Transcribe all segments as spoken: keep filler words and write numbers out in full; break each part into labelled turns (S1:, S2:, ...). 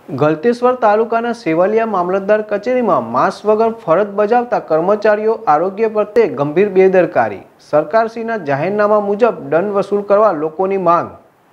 S1: ગલતેશ્વર તાલુકાના સેવાલિયા મામલતદાર કચેરીમાં માસ્ક વગર ફરજ બજાવતા કર્મચારીઓ આરોગ્ય પ્રત્યે ગંભીર બેદરકારી। સરકારશ્રીના જાહેરનામા મુજબ દંડ વસૂલ કરવા લોકોની માંગ।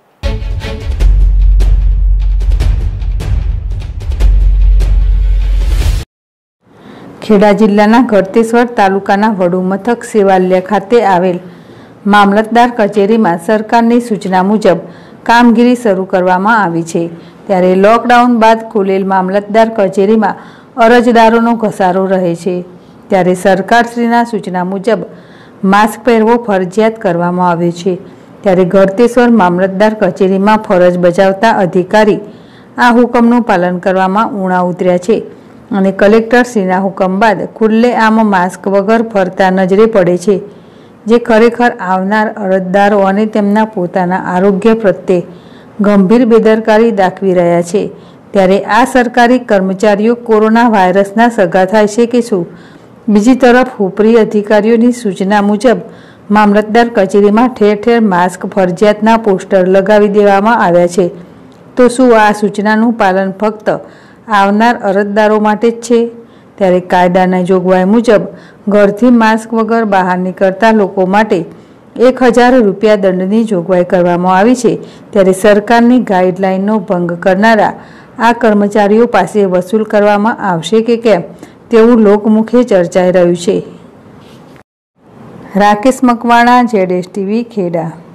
S2: ખેડા જિલ્લાના ગળતેશ્વર તાલુકાના વડુ મથક સેવાલિયા ખાતે આવેલ મામલતદાર કચેરીમાં સરકારની સૂચના મુજબ કામગીરી શરૂ કરવામાં આવી છે। ત્યારે લોકડાઉન બાદ ખુલેલ મામલતદાર કચેરીમાં અરજદારોનો ઘસારો રહે છે। ત્યારે સરકારશ્રીના સૂચના મુજબ માસ્ક પહેરવો ફરજિયાત કરવામાં આવ્યો છે। ત્યારે ગળતેશ્વર મામલતદાર કચેરીમાં ફરજ બજાવતા અધિકારી આ હુકમનું પાલન કરવામાં ઉણા ઉતર્યા છે અને કલેક્ટરશ્રીના હુકમ બાદ ખુલ્લેઆમ માસ્ક વગર ફરતા નજરે પડે છે, જે ખરેખર આવનાર અરજદારો અને તેમના પોતાના આરોગ્ય પ્રત્યે ગંભીર બેદરકારી દાખવી રહ્યા છે। ત્યારે આ સરકારી કર્મચારીઓ કોરોના વાયરસના સગા થાય છે કે શું? બીજી તરફ ઉપરી અધિકારીઓની સૂચના મુજબ મામલતદાર કચેરીમાં ઠેર ઠેર માસ્ક ફરજિયાતના પોસ્ટર લગાવી દેવામાં આવ્યા છે। તો શું આ સૂચનાનું પાલન ફક્ત આવનાર અરજદારો માટે જ છે? ત્યારે કાયદાના જોગવાઈ મુજબ ઘરથી માસ્ક વગર બહાર નીકળતા લોકો માટે એક હજાર રૂપિયા દંડની જોગવાઈ કરવામાં આવી છે। ત્યારે સરકારની ગાઈડલાઇનનો ભંગ કરનારા આ કર્મચારીઓ પાસે વસૂલ કરવામાં આવશે કે કેમ તેવું લોકમુખે ચર્ચાઈ રહ્યું છે। Rakesh Makwana, Z S TV, Kheda.